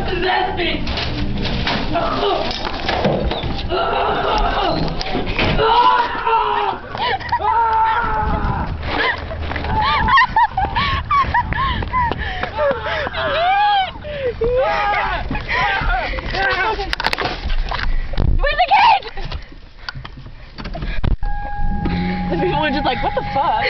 possessed me! Where's the kid? And people were just like, what the fuck?